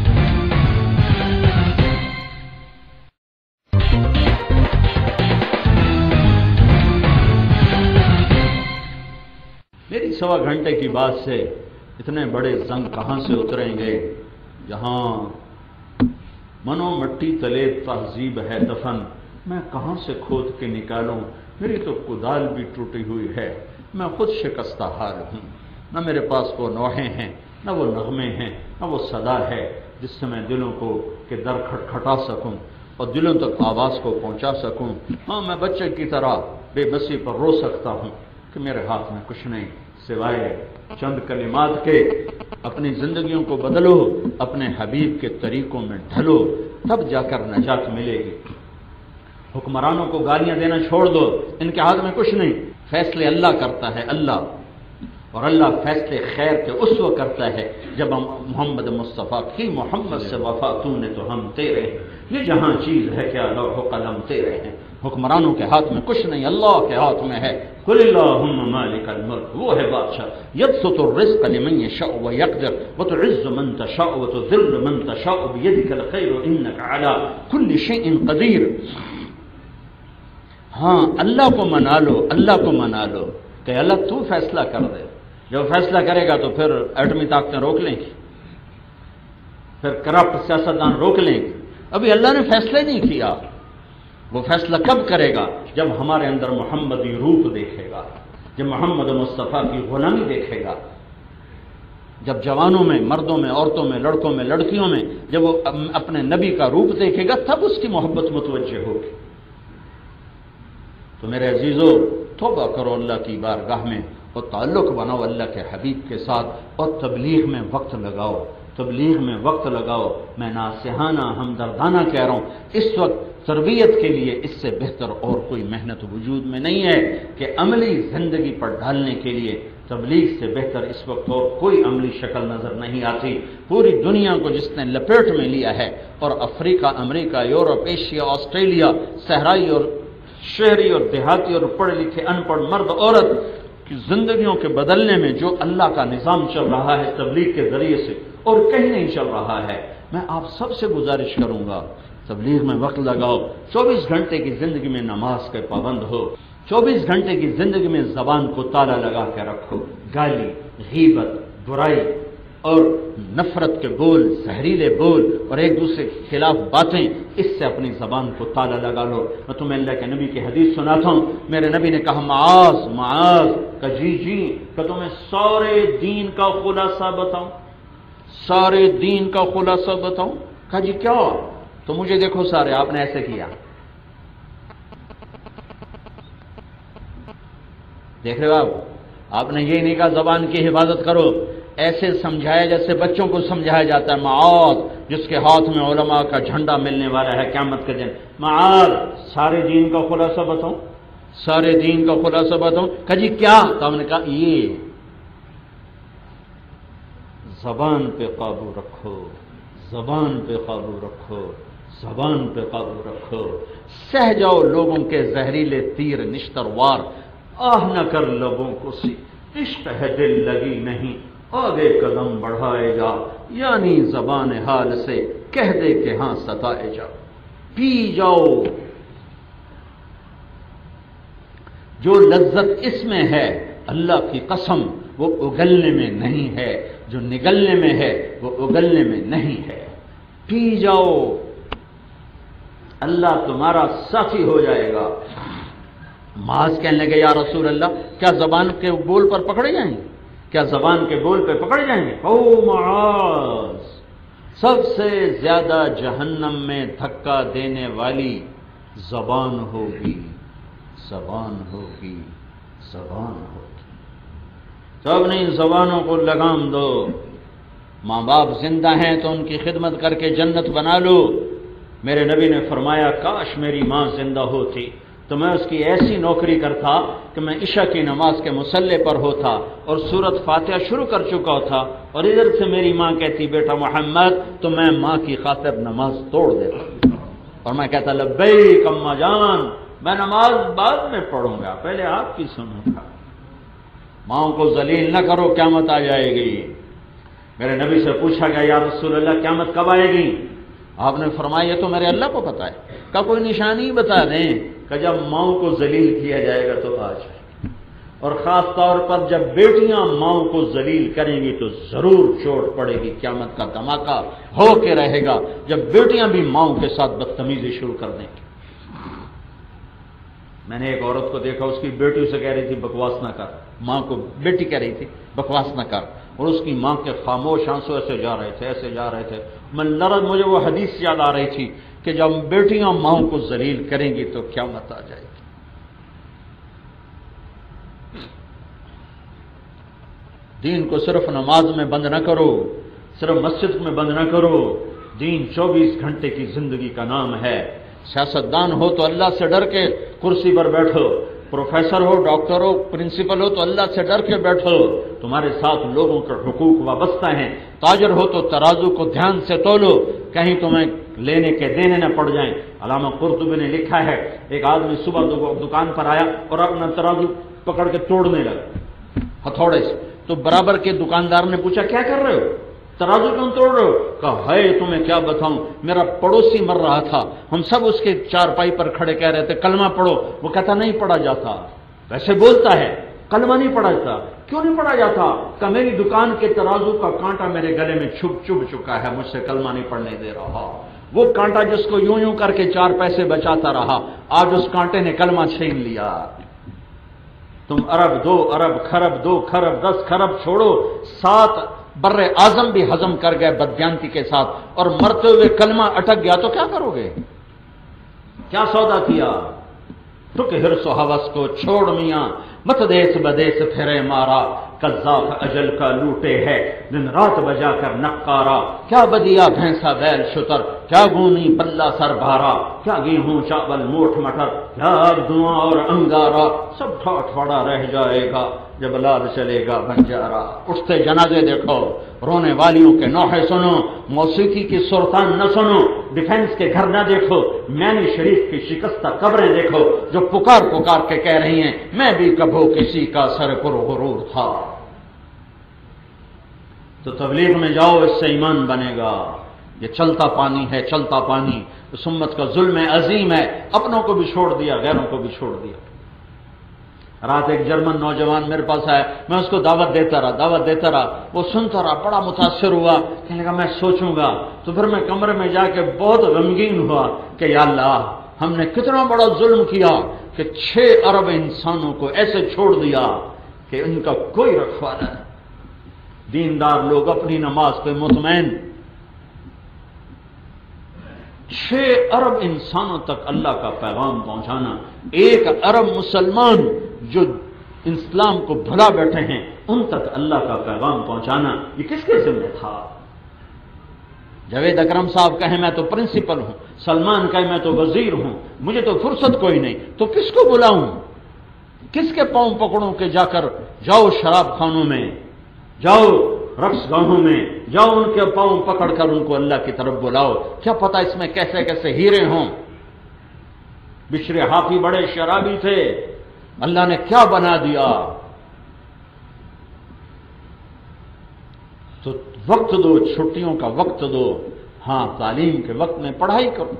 سوا گھنٹے کی بات سے اتنے بڑے زنگ کہاں سے اتریں گے؟ جہاں منو مٹی تلے تہذیب ہے دفن، میں کہاں سے کھود کے نکالوں؟ میری تو کدال بھی ٹوٹی ہوئی ہے، میں خود شکستہ حال ہوں، نہ میرے پاس وہ نوحے ہیں، نہ وہ نغمے ہیں، نہ وہ صدا ہے جس سے میں دلوں کو کہ در کھٹکھٹا سکوں اور دلوں تک آواز کو پہنچا سکوں۔ ہاں میں بچے کی طرح بے بسی پر رو سکتا ہوں کہ میرے ہاتھ میں کچھ نہیں سوائے چند کلمات کے۔ اپنی زندگیوں کو بدلو، اپنے حبیب کے طریقوں میں ڈھلو، تب جا کر نجات ملے گی۔ حکمرانوں کو گالیاں دینا چھوڑ دو، ان کے ہاتھ میں کچھ نہیں، فیصلے اللہ کرتا ہے اللہ، اور اللہ فیصلے خیر کے اس وقت کرتا ہے جب ہم محمد مصطفیٰ کی محمد سے وفا تو نے تو ہم تیرے ہیں، یہ جہاں چیز ہے کیا لوح و قلم تیرے ہیں۔ حکمرانوں کے ہاتھ میں کچھ نہیں، اللہ کے ہاتھ میں ہے۔ قل اللہم مالک الملک، وہ ہے بادشاہ، یبسط الرزق لمن یشاء ویقدر وتعز من تشاء وتذل من تشاء بیدک الخیر انک علی کل شیء قدیر۔ ہاں اللہ کو منا لو، اللہ کو منا لو کہ اللہ تو فیصلہ کر دے، جب فیصلہ کرے گا تو پھر ایٹمی طاقتیں روک لیں گی، پھر کرپٹ سیاستدان روک لیں گے۔ ابھی اللہ نے فیصلہ نہیں کیا، وہ فیصلہ کب کرے گا؟ جب ہمارے اندر محمدی روپ دیکھے گا، جب محمد مصطفیٰ کی غلامی دیکھے گا، جب جوانوں میں، مردوں میں، عورتوں میں، لڑکوں میں، لڑکیوں میں جب وہ اپنے نبی کا روپ دیکھے گا، تب اس کی محبت متوجہ ہوگی۔ تو میرے عزیزو، توبہ کرو اللہ کی بارگاہ میں اور تعلق بناؤ اللہ کے حبیب کے ساتھ، اور تبلیغ میں وقت لگاؤ، تبلیغ میں وقت لگاؤ۔ میں ناصحانہ ہمدردانہ کہہ رہا ہوں، اس وقت تربیت کے لیے اس سے بہتر اور کوئی محنت وجود میں نہیں ہے کہ عملی زندگی پر ڈالنے کے لیے تبلیغ سے بہتر اس وقت اور کوئی عملی شکل نظر نہیں آتی۔ پوری دنیا کو جس نے لپیٹ میں لیا ہے، اور افریقہ، امریکہ، یورپ، ایشیا، آسٹریلیا، صحرائی اور شہری اور دیہاتی اور پڑھے لکھے ان پڑھ مرد عورت کی زندگیوں کے بدلنے میں جو اللہ کا نظام چل رہا ہے تبلیغ کے ذریعے سے، اور کہیں نہیں چل رہا ہے، میں آپ سب سے گزارش کروں گا تبلیغ میں وقت لگاؤ۔ 24 گھنٹے کی زندگی میں نماز کے پابند ہو، 24 گھنٹے کی زندگی میں زبان کو تالا لگا کے رکھو، گالی، غیبت، برائی اور نفرت کے بول، زہریلے بول اور ایک دوسرے کے خلاف باتیں، اس سے اپنی زبان کو تالا لگا لو۔ میں تمہیں اللہ کے نبی کی حدیث سناتا ہوں، میرے نبی نے کہا معاذ معاذ، کہ جی کہ تمہیں سارے دین کا خلاصہ بتاؤں، سارے دین کا خلاصہ بتاؤں؟ کہا جی کیا؟ تو مجھے دیکھو سارے، آپ نے ایسے کیا، دیکھ رہے ہو آپ نے یہ نہیں کہا زبان کی حفاظت کرو، ایسے سمجھایا جیسے بچوں کو سمجھایا جاتا ہے، معاذ جس کے ہاتھ میں علماء کا جھنڈا ملنے والا ہے قیامت کے دن، معاذ سارے دین کا خلاصہ بتاؤں، سارے دین کا خلاصہ بتاؤں؟ کہا جی کیا؟ تو ہم نے کہا یہ زبان پہ قابو رکھو، زبان پہ قابو رکھو، زبان پہ قابو رکھو، سہ جاؤ لوگوں کے زہریلے تیر نشتر وار، آہ نہ کر لبوں کو سی، عشق ہے دل لگی نہیں، آگے قدم بڑھائے جا، یعنی زبان حال سے کہہ دے کہ ہاں ستائے جا، پی جاؤ جو لذت اس میں ہے، اللہ کی قسم وہ اگلنے میں نہیں ہے، جو نگلنے میں ہے وہ اگلنے میں نہیں ہے، پی جاؤ، اللہ تمہارا ساتھی ہو جائے گا۔ معاذ کہنے لگے یا رسول اللہ کیا زبان کے بول پر پکڑے جائیں گے؟ کیا زبان کے بول پہ پکڑے جائیں گے؟ او معاذ، سب سے زیادہ جہنم میں دھکا دینے والی زبان ہوگی، زبان ہوگی، زبان ہوگی۔ تو اپنی زبانوں کو لگام دو، ماں باپ زندہ ہیں تو ان کی خدمت کر کے جنت بنا لو۔ میرے نبی نے فرمایا کاش میری ماں زندہ ہوتی تو میں اس کی ایسی نوکری کرتا کہ میں عشاء کی نماز کے مصلی پر ہوتا اور سورت فاتحہ شروع کر چکا تھا، اور ادھر سے میری ماں کہتی بیٹا محمد، تو میں ماں کی خاطر نماز توڑ دیتا اور میں کہتا لبیک اماں جان، میں نماز بعد میں پڑھوں گا، پہلے آپ کی سنوں گا۔ ماں کو ذلیل نہ کرو، قیامت آ جائے گی۔ میرے نبی سے پوچھا گیا یا رسول اللہ قیامت کب آئے گی؟ آپ نے فرمایا یہ تو میرے اللہ کو پتا ہے، کا کوئی نشانی بتا دیں کہ جب ماؤں کو ذلیل کیا جائے گا تو آ جائے گی، اور خاص طور پر جب بیٹیاں ماؤں کو ذلیل کریں گی تو ضرور چوٹ پڑے گی، قیامت کا دھماکہ ہو کے رہے گا جب بیٹیاں بھی ماؤں کے ساتھ بدتمیزی شروع کر دیں گی۔ میں نے ایک عورت کو دیکھا، اس کی بیٹی اسے کہہ رہی تھی بکواس نہ کر، ماں کو بیٹی کہہ رہی تھی بکواس نہ کر، اور اس کی ماں کے خاموش آنسو ایسے جا رہے تھے، ایسے جا رہے تھے۔ مجھے وہ حدیث یاد آ رہی تھی کہ جب بیٹیاں ماؤں کو ذلیل کریں گی تو قیامت آ جائے گی۔ دین کو صرف نماز میں بند نہ کرو، صرف مسجد میں بند نہ کرو، دین 24 گھنٹے کی زندگی کا نام ہے۔ سیاستدان ہو تو اللہ سے ڈر کے کرسی پر بیٹھو، پروفیسر ہو، ڈاکٹر ہو، پرنسپل ہو تو اللہ سے ڈر کے بیٹھو، تمہارے ساتھ لوگوں کے حقوق وابستہ ہیں۔ تاجر ہو تو ترازو کو دھیان سے تولو، کہیں تمہیں لینے کے دینے نہ پڑ جائیں۔ علامہ قرطبی نے لکھا ہے، ایک آدمی صبح دکان پر آیا اور اپنا ترازو پکڑ کے توڑنے لگا ہتھوڑے سے، تو برابر کے دکاندار نے پوچھا کیا کر رہے ہو، ترازو کیوں توڑ رہے ہو؟ کہا ہے تمہیں کیا بتاؤں، میرا پڑوسی مر رہا تھا، ہم سب اس کے چارپائی پر کھڑے کہہ رہے تھے کلمہ پڑھو، وہ کہتا نہیں پڑھا جاتا، ویسے بولتا ہے کلمہ نہیں پڑھا جاتا۔ کیوں نہیں پڑھا جاتا؟ کہ میری دکان کے ترازو کا کانٹا میرے گلے میں چبھ چکا ہے، مجھ سے کلمہ نہیں پڑھنے دے رہا۔ وہ کانٹا جس کو یوں یوں کر کے 4 پیسے بچاتا رہا، آج اس کانٹے نے کلمہ چھین لیا۔ تم ارب 2 ارب خرب 2 خرب 10 خرب چھوڑو، 7 بر اعظم بھی ہضم کر گئے بددیانتی کے ساتھ، اور مرتے ہوئے کلمہ اٹک گیا تو کیا کرو گے؟ کیا سودا کیا؟ ٹک حرص و ہوس کو چھوڑ میاں، مت دیس بدیس پھرے مارا، قذاق اجل کا لوٹے ہے دن رات بجا کر نقارا، کیا بدیا بھینسا بیل شتر، کیا گونی پلہ سر بھارا، کیا گیہوں چاول موٹھ مٹر، کیا دعا اور انگارا، سب ٹھاٹھواڑا رہ جائے گا جب لال چلے گا بنجارا۔ اٹھتے جنازے دیکھو، رونے والیوں کے نوحے سنو، موسیقی کی سرتان نہ سنو، ڈیفنس کے گھر نہ دیکھو، مینی شریف کی شکستہ قبریں دیکھو جو پکار پکار کے کہہ رہی ہیں میں بھی کبھو کسی کا سر پر غرور تھا۔ تو تبلیغ میں جاؤ، اس سے ایمان بنے گا۔ یہ چلتا پانی ہے، چلتا پانی، اس امت کا ظلم عظیم ہے، اپنوں کو بھی چھوڑ دیا، غیروں کو بھی چھوڑ دیا۔ رات ایک جرمن نوجوان میرے پاس آیا، میں اس کو دعوت دیتا رہا، وہ سنتا رہا، بڑا متاثر ہوا، کہنے لگا میں سوچوں گا۔ تو پھر میں کمرے میں جا کے بہت غمگین ہوا کہ یا اللہ، ہم نے کتنا بڑا ظلم کیا کہ 6 ارب انسانوں کو ایسے چھوڑ دیا کہ ان کا کوئی رکھوالا نہیں۔ دیندار لوگ اپنی نماز پہ مطمئن، 6 ارب انسانوں تک اللہ کا پیغام پہنچانا، 1 ارب مسلمان جو اسلام کو بھلا بیٹھے ہیں ان تک اللہ کا پیغام پہنچانا، یہ کس کے ذمہ تھا؟ جاوید اکرم صاحب کہیں میں تو پرنسپل ہوں، سلمان کہیں میں تو وزیر ہوں، مجھے تو فرصت کوئی نہیں، تو کس کو بلاؤں؟ کس کے پاؤں پکڑوں کہ جا کر جاؤ شراب خانوں میں، جاؤ رقص گاہوں میں، جاؤ ان کے پاؤں پکڑ کر ان کو اللہ کی طرف بلاؤ؟ کیا پتا اس میں کیسے کیسے ہیرے ہوں۔ بشر حافی بڑے شرابی تھے، اللہ نے کیا بنا دیا۔ تو وقت دو، چھٹیوں کا وقت دو، ہاں تعلیم کے وقت میں پڑھائی کرو،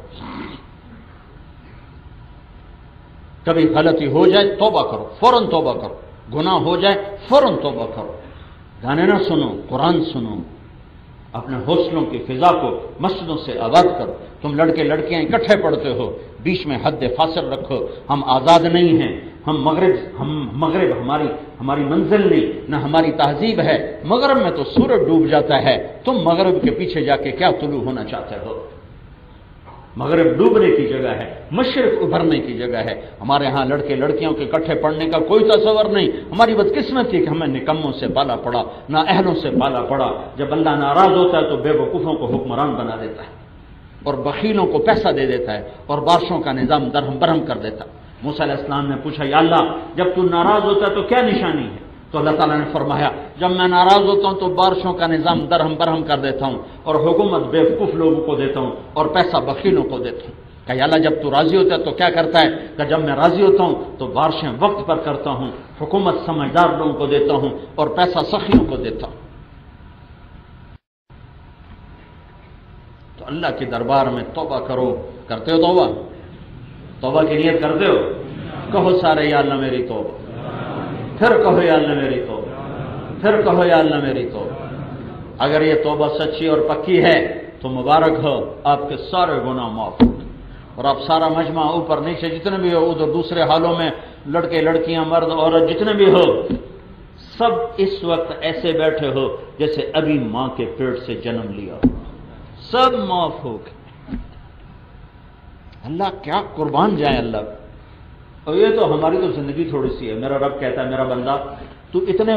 کبھی غلطی ہو جائے توبہ کرو، فوراً توبہ کرو، گناہ ہو جائے فوراً توبہ کرو، گانے نہ سنو، قرآن سنو، اپنے حوصلوں کی فضا کو مسجدوں سے آباد کرو۔ تم لڑکے لڑکیاں اکٹھے پڑھتے ہو، بیچ میں حد فاصل رکھو، ہم آزاد نہیں ہیں، ہم مغرب ہماری منزل نہیں، نہ ہماری تہذیب ہے۔ مغرب میں تو سورج ڈوب جاتا ہے، تم مغرب کے پیچھے جا کے کیا طلوع ہونا چاہتے ہو؟ مغرب ڈوبنے کی جگہ ہے، مشرق ابھرنے کی جگہ ہے۔ ہمارے ہاں لڑکے لڑکیوں کے اکٹھے پڑھنے کا کوئی تصور نہیں۔ ہماری بدقسمتی کہ ہمیں نکموں سے پالا پڑا، نہ اہلوں سے پالا پڑا۔ جب اللہ ناراض ہوتا ہے تو بے وقوفوں کو حکمران بنا دیتا ہے، اور بخیلوں کو پیسہ دے دیتا ہے، اور بارشوں کا نظام درہم برہم کر دیتا ہے۔ موسیٰ علیہ السلام نے پوچھا یا اللہ جب تو ناراض ہوتا ہے تو کیا نشانی ہے؟ تو اللہ تعالیٰ نے فرمایا جب میں ناراض ہوتا ہوں تو بارشوں کا نظام درہم برہم کر دیتا ہوں، اور حکومت بیوقوف لوگوں کو دیتا ہوں، اور پیسہ بخیلوں کو دیتا ہوں۔ کہ یا اللہ جب تو راضی ہوتا ہے تو کیا کرتا ہے؟ کہ جب میں راضی ہوتا ہوں تو بارشیں وقت پر کرتا ہوں، حکومت سمجھدار لوگوں کو دیتا ہوں، اور پیسہ سخیوں کو دیتا ہوں۔ تو اللہ کے دربار میں توبہ کرو۔ کرتے ہو توبہ؟ توبہ کی نیت کرتے ہو؟ کہو سارے یا اللہ میری توبہ، پھر کہو یا اللہ میری توبہ، پھر کہو یا اللہ میری توبہ۔ اگر یہ توبہ سچی اور پکی ہے تو مبارک ہو، آپ کے سارے گناہ معاف ہو، اور آپ سارا مجمع اوپر نیچے جتنے بھی ہو، ادھر دوسرے حالوں میں لڑکے لڑکیاں مرد عورت جتنے بھی ہو، سب اس وقت ایسے بیٹھے ہو جیسے ابھی ماں کے پیٹ سے جنم لیا، سب معاف ہو گئے۔ اللہ کیا قربان جائیں اللہ۔ اور یہ تو ہماری تو زندگی تھوڑی سی ہے۔ میرا رب کہتا ہے میرا بندہ تو اتنے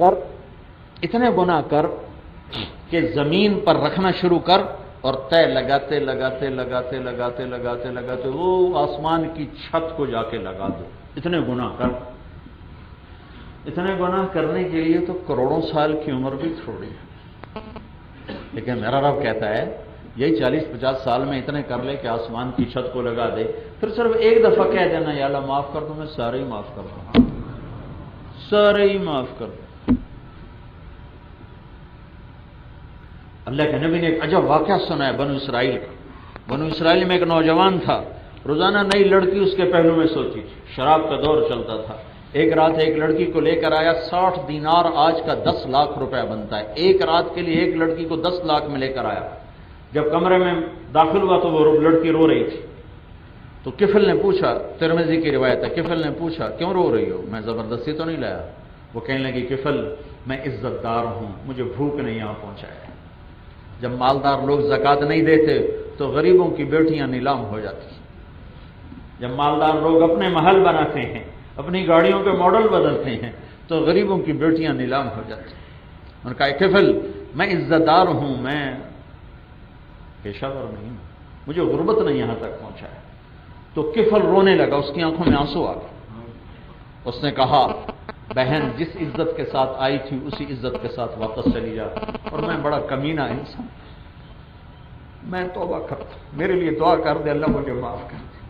گناہ کر کہ زمین پر رکھنا شروع کر، اور طے لگاتے لگاتے لگاتے لگاتے لگاتے لگاتے وہ آسمان کی چھت کو جا کے لگا دو۔ اتنے گناہ کر۔ اتنے گناہ کرنے کے لیے تو کروڑوں سال کی عمر بھی تھوڑی ہے، لیکن میرا رب کہتا ہے یہی 40-50 سال میں اتنے کر لے کہ آسمان کی چھت کو لگا دے، پھر صرف ایک دفعہ کہہ دینا یا اللہ معاف کر دو، میں سارے ہی معاف کر دوں، سارے ہی معاف کر دوں۔ اللہ کے نبی نے ایک عجب واقعہ سنا ہے بنو اسرائیل کا۔ بنو اسرائیل میں ایک نوجوان تھا، روزانہ نئی لڑکی اس کے پہلو میں سوتی تھی، شراب کا دور چلتا تھا۔ ایک رات ایک لڑکی کو لے کر آیا، 60 دینار آج کا 10 لاکھ روپے بنتا ہے، ایک رات کے لیے ایک لڑکی کو 10 لاکھ میں لے کر آیا۔ جب کمرے میں داخل ہوا تو وہ لڑکی رو رہی تھی، تو کفل نے پوچھا، ترمذی کی روایت ہے، کفل نے پوچھا کیوں رو رہی ہو، میں زبردستی تو نہیں لایا؟ وہ کہنے لگی کفل میں عزت دار ہوں، مجھے بھوک نے یہاں پہنچایا ہے۔ جب مالدار لوگ زکوٰۃ نہیں دیتے تو غریبوں کی بیٹیاں نیلام ہو جاتی ہیں، جب مالدار لوگ اپنے محل بناتے ہیں، اپنی گاڑیوں کے ماڈل بدلتے ہیں، تو غریبوں کی بیٹیاں نیلام ہو جاتی ہیں۔ انہوں نے کہا کفل میں عزت دار ہوں، میں پیشہ ور نہیں ہوں، مجھے غربت نے یہاں تک پہنچایا۔ تو کفل رونے لگا، اس کی آنکھوں میں آنسو آ گئے۔ اس نے کہا بہن جس عزت کے ساتھ آئی تھی اسی عزت کے ساتھ واپس چلی جا، اور میں بڑا کمینہ انسان، میں توبہ کرتا، میرے لیے دعا کر دے اللہ مجھے معاف کر دے۔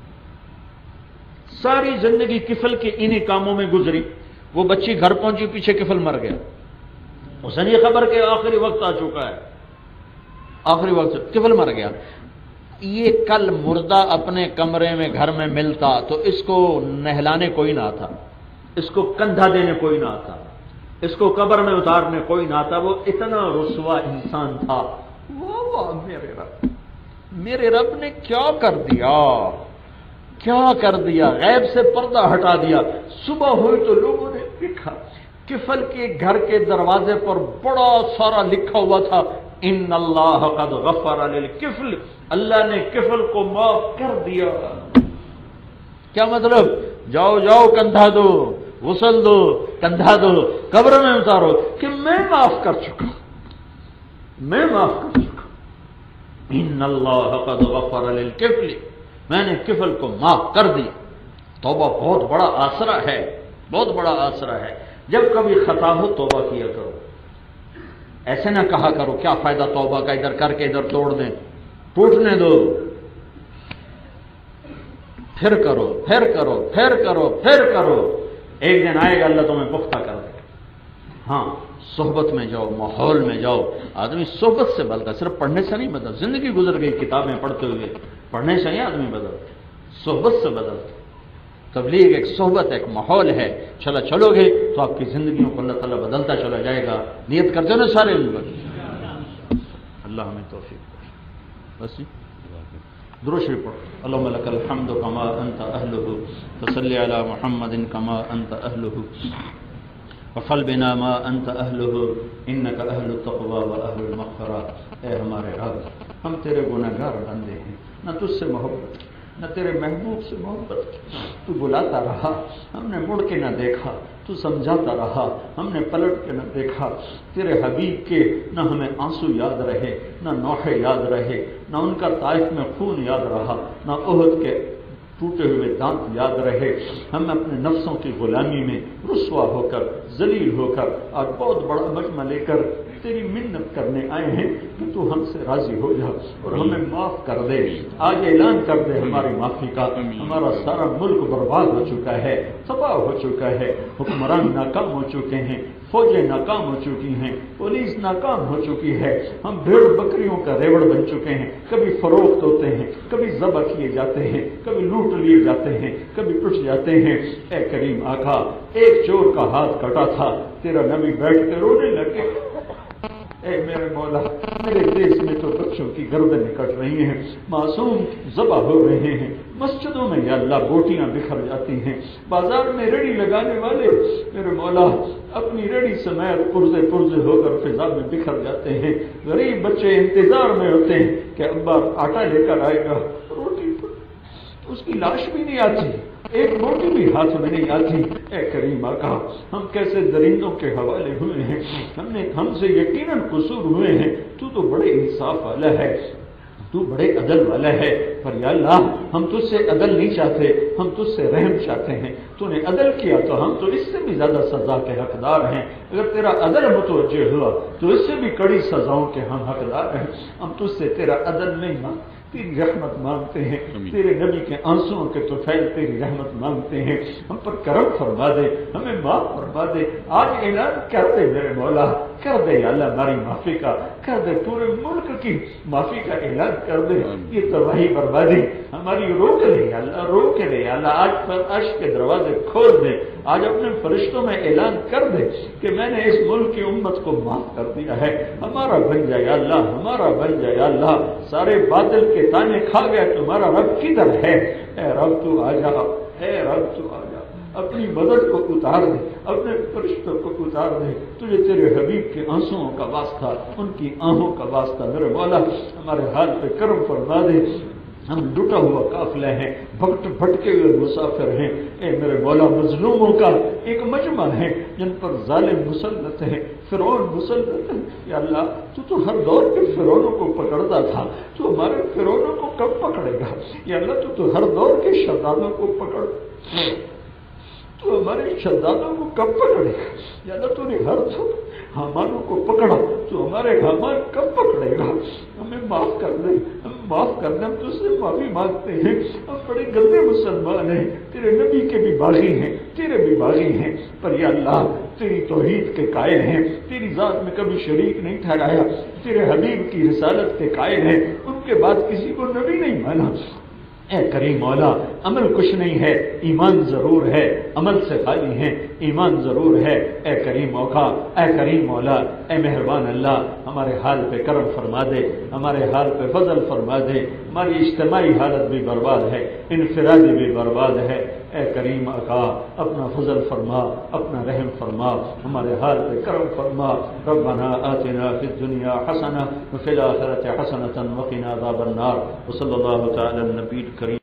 ساری زندگی کفل کے انہی کاموں میں گزری۔ وہ بچی گھر پہنچی، پیچھے کفل مر گیا، اسے نہیں خبر کہ آخری وقت آ چکا ہے، آخری وقت کفل مر گیا۔ یہ کل مردہ اپنے کمرے میں گھر میں ملتا تو اس کو نہلانے کوئی نہ آتا، اس کو کندھا دینے کوئی نہ آتا، اس کو قبر میں اتارنے کوئی نہ آتا، وہ اتنا رسوا انسان تھا۔ واہ میرے رب نے کیا کر دیا، کیا کر دیا، غیب سے پردہ ہٹا دیا۔ صبح ہوئی تو لوگوں نے دیکھا کفل کے گھر کے دروازے پر بڑا سارا لکھا ہوا تھا ان اللہ قد غفر للکفل، اللہ نے کفل کو معاف کر دیا۔ کیا مطلب؟ جاؤ جاؤ کندھا دو، غسل دو، کندھا دو، قبر میں اتارو کہ میں معاف کر چکا، میں معاف کر چکا۔ ان اللہ قد غفر للکفل، میں نے کفل کو معاف کر دیا۔ توبہ بہت بڑا آسرا ہے، بہت بڑا آسرا ہے۔ جب کبھی خطا ہو توبہ کیا کرو، ایسے نہ کہا کرو کیا فائدہ توبہ کا، ادھر کر کے ادھر توڑ دیں، ٹوٹنے دو، پھر کرو پھر کرو پھر کرو پھر کرو، ایک دن آئے گا اللہ تمہیں پختہ کر دے۔ ہاں صحبت میں جاؤ، ماحول میں جاؤ، آدمی صحبت سے بدلتا، صرف پڑھنے سے نہیں بدلتا۔ زندگی گزر گئی کتابیں پڑھتے ہوئے، پڑھنے سے نہیں آدمی بدلتا، صحبت سے بدلتا۔ تبلیغ ایک صحبت، ایک ماحول ہے، چلو گے تو آپ کی زندگیوں کو اللہ تعالیٰ بدلتا چلا جائے گا۔ نیت کرتے ہو نا سارے لوگ؟ اللہ ہمیں توفیق دے۔ بس درود شریف پڑھو۔ اللہم لک الحمد کما انت اہلہ، فصلی علی محمد کما انت اہلہ، وفعل بنا ما انت اہلہ، انک اہل التقوی و اہل المغفرہ۔ اے ہمارے رب، ہم تیرے گنہگار بندے ہیں، نہ تجھ سے محبت، نہ تیرے محبوب سے محبت۔ تو بلاتا رہا، ہم نے مڑ کے نہ دیکھا، تو سمجھاتا رہا، ہم نے پلٹ کے نہ دیکھا۔ تیرے حبیب کے نہ ہمیں آنسو یاد رہے، نہ نوحے یاد رہے، نہ ان کا طائف میں خون یاد رہا، نہ احد کے ٹوٹے ہوئے دانت یاد رہے۔ ہم اپنے نفسوں کی غلامی میں رسوا ہو کر، ذلیل ہو کر، اور بہت بڑا مجمع لے کر تیری منت کرنے آئے ہیں کہ تو ہم سے راضی ہو جا اور ہمیں معاف کر دے۔ آج اعلان کر دے ہماری معافی کا۔ ہمارا سارا ملک برباد ہو چکا ہے، تباہ ہو چکا ہے، حکمران ناکام ہو چکے ہیں، فوجیں ناکام ہو چکی ہیں، پولیس ناکام ہو چکی ہے، ہم بھیڑ بکریوں کا ریوڑ بن چکے ہیں، کبھی فروخت ہوتے ہیں، کبھی ذبح کیے جاتے ہیں، کبھی لوٹ لوٹ لیے جاتے ہیں، کبھی پٹ جاتے ہیں۔ اے کریم آقا، ایک چور کا ہاتھ کٹا تھا، تیرا نبی بیٹھ کے رونے لگے، اے میرے مولا میرے دیش میں تو بچوں کی گردنیں کٹ رہی ہیں، معصوم ذبح ہو رہے ہیں، مسجدوں میں یا اللہ بوٹیاں بکھر جاتی ہیں، بازار میں ریڑھی لگانے والے میرے مولا اپنی ریڑھی سمیت پرزے پرزے ہو کر فضا میں بکھر جاتے ہیں، غریب بچے انتظار میں ہوتے ہیں کہ ابا آٹا لے کر آئے گا، روٹی اس کی لاش بھی نہیں آتی، ایک روٹی بھی ہاتھ میں نہیں آتی۔ اے کریم آقا، ہم کیسے درندوں کے حوالے ہوئے ہیں، ہم سے یقیناً قصور ہوئے ہیں، تو بڑے انصاف والا ہے، تو بڑے عدل والا ہے، پر یا اللہ ہم تجھ سے عدل نہیں چاہتے، ہم تجھ سے رحم چاہتے ہیں، تو نے عدل کیا تو ہم تو اس سے بھی زیادہ سزا کے حقدار ہیں، اگر تیرا عدل متوجہ ہوا تو اس سے بھی کڑی سزاؤں کے ہم حقدار ہیں، ہم تجھ سے تیرا عدل نہیں مانگتے، تیری رحمت مانگتے ہیں، تیرے نبی کے آنسوؤں کے طفیل تیری رحمت مانگتے ہیں، ہم پر کرم فرما دے، ہمیں معاف فرما دے، آج اعلان کر دے میرے مولا، کر دے یا اللہ ہماری معافی کا، کر دے پورے ملک کی معافی کا اعلان کر دے، یہ تباہی بربادی ہماری روک لے یا اللہ، روک لے یا اللہ، آج پر عرش کے دروازے کھول دے، آج اپنے فرشتوں میں اعلان کر دے کہ میں نے اس ملک کی امت کو معاف کر دیا ہے، ہمارا بن جائے یا اللہ، ہمارا بن جائے یا اللہ، سارے باطل کے تانے کھا گئے، تمہارا رب کدھر ہے؟ اے رب تو آ جا، اے رب تو آ جا، اپنی مدد کو اتار دے، اپنے فرشتوں کو اتار دے، تجھے تیرے حبیب کے آنسوؤں کا واسطہ، ان کی آہوں کا واسطہ میرے مولا ہمارے حال پہ کرم فرما دے، ہم لٹا ہوا قافلہ ہیں، بھٹکے ہوئے مسافر ہیں، اے میرے مولا مظلوموں کا ایک مجمع ہے جن پر ظالم مسلط ہے، فرعون مسلط ہے، یا اللہ تو ہر دور کے فرعونوں کو پکڑتا تھا، تو ہمارے فرعونوں کو کب پکڑے گا؟ یا اللہ تو ہر دور کے شدادوں کو پکڑ، تو ہمارے شدادوں کو کب پکڑے گا؟ یا اللہ تو نے ہر دور حامانوں کو پکڑا، تو ہمارے حامان کب پکڑے گا؟ ہمیں معاف کر دے، ہم معاف کر دیں، ہم تجھ سے معافی مانگتے ہیں، ہم بڑے گندے مسلمان ہیں، تیرے نبی کے بھی باغی ہیں، تیرے بھی باغی ہیں، پر یا اللہ تیری توحید کے قائل ہیں، تیری ذات میں کبھی شریک نہیں ٹھہرایا، تیرے حبیب کی رسالت کے قائل ہیں، ان کے بعد کسی کو نبی نہیں مانا۔ اے کریم مولا، عمل کچھ نہیں ہے، ایمان ضرور ہے، عمل سے خالی ہیں، ایمان ضرور ہے، اے کریم موقع، اے کریم مولا، اے مہربان اللہ، ہمارے حال پہ کرم فرما دے، ہمارے حال پہ فضل فرما دے، ہماری اجتماعی حالت بھی برباد ہے، انفرادی بھی برباد ہے، اے کریم آقا اپنا فضل فرما، اپنا رحم فرما، ہمارے حال پہ کرم فرما، ربنا آتنا فی الدنیا حسنہ وفی الآخرۃ حسنۃ وقنا عذاب النار، وصلی اللہ تعالی علی النبی الکریم۔